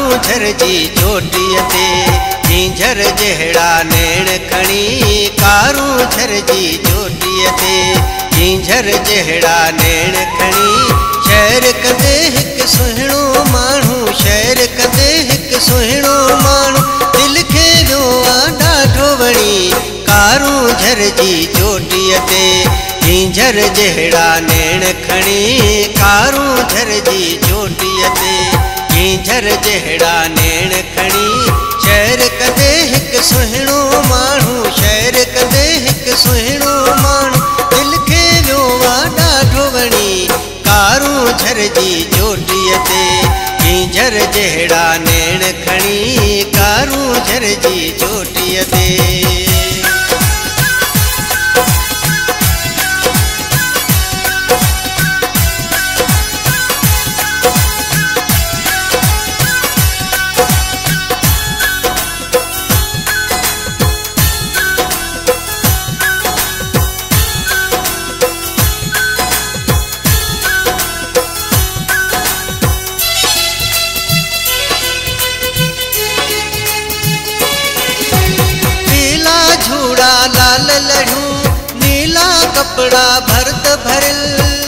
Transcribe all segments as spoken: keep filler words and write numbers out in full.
कारूंझर जी चोटीअ ते झींझर जहिड़ा नेण खणी कारूंझर जी चोटीअ ते झींझर जहिड़ा नेण खणी शहर कंदे हिकु सुहिणो माण्हू शहर कंदे हिकु सुहिणो माण्हू दिल खे वियो आहे ॾाढो वणी कारूंझर जी चोटीअ ते झींझर जहिड़ा नेण खणी कारूंझर जी चोटीअ ते झींझर जहिड़ा नेण खणी शहर कंदे हिकु सुहिणो माण्हू शहर कंदे हिकु सुहिणो माण्हू दिल खे वियो आहे ॾाढो वणी कारूंझर जी चोटीअ ते झींझर जहिड़ा नेण खणी कारूंझर जी चोटीअ ते लाल लड़ूं नीला कपड़ा भरत भरल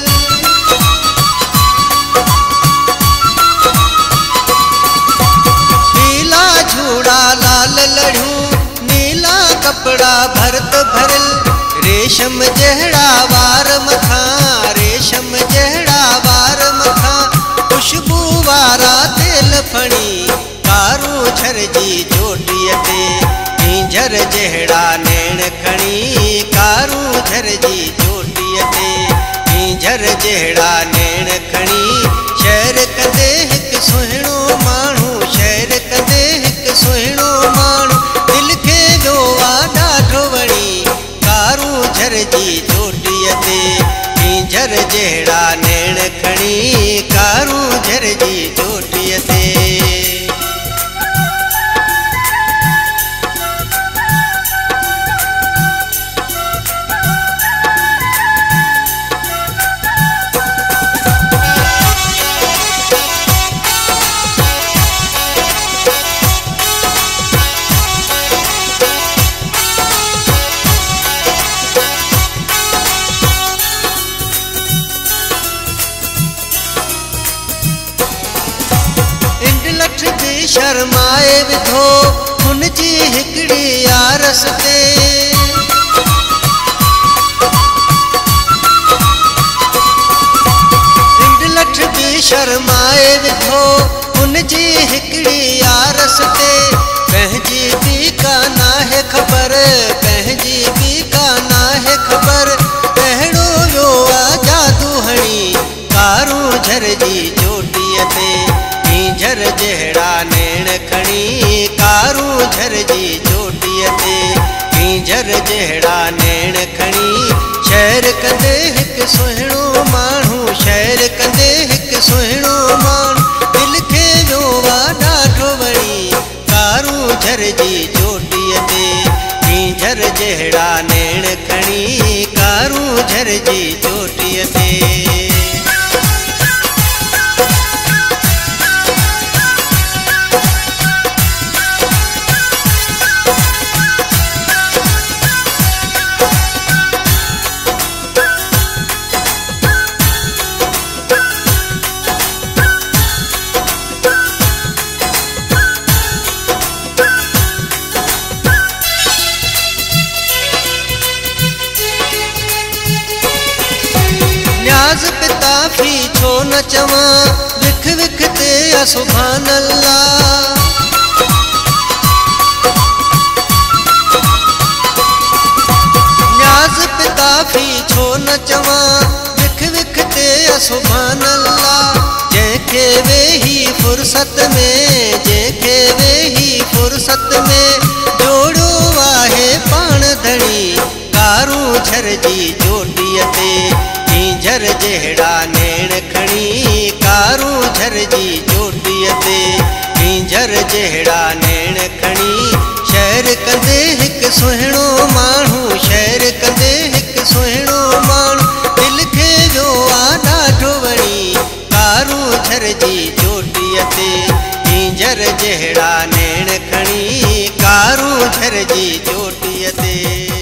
नीला झूड़ा लाल लड़ूं नीला कपड़ा भरत भरल रेशम जहड़ा वार मथा रेशम जहड़ा वार मथा खुशबू वारा तेल फणी कारूंझर जी चोटीअ ते झींझर जहिड़ा नेण खणी कारूंझर जी चोटीअ ते झींझर जहिड़ा नेण खणी शहर कंदे हिकु सुहिणो माण्हू शहर कंदे हिकु सुहिणो माण्हू दिल खे वियो आहे ॾाढो वणी कारूंझर जी चोटीअ ते झींझर जहिड़ा नेण खणी कारूंझर जी चोटीअ ते शर्माए विधो हुन जी हिकड़ी यारस ते इंड लठ भी शर्माए विधो हुन जी हिकड़ी यारस ते पंहिंजी भी का नाहे ख़बर पंहिंजी भी का नाहे ख़बर अहिड़ो वियो आहे जादू हणी कारूंझर जी चोटीअ ते झींझर जहिड़ा नेण खणी कारूंझर जी चोटीअ ते झींझर जहिड़ा नेण खणी शहर कंदे हिकु सुहिणो माण्हू शहर कंदे हिकु सुहिणो माण्हू दिल खे वियो आहे ॾाढो वणी कारूंझर जी चोटीअ ते झींझर जहिड़ा नेण खणी कारूंझर जी चोटीअ ते पिता फी छो न चवां विख विख ते या सुभान अल्लाह न्याज़ पिता फी छो न चवां विख विख ते या सुभान अल्लाह जंहिंखे वेही फुर्सत में जंहिंखे वेही फुर्सत में जोड़ो आहे पाण धणी कारूंझर जी चोटीअ ते झींझर जहिड़ा नेण खणी कारूंझर जी चोटीअ ते झींझर जहिड़ा नेण खणी शहर कंदे हिकु सुहिणो माण्हू शहर कंदे हिकु सुहिणो माण्हू दिल खे वियो आहे ॾाढो वणी कारूंझर जी चोटीअ ते झींझर जहिड़ा नेण खणी कारूं झर जी चोटीअ ते।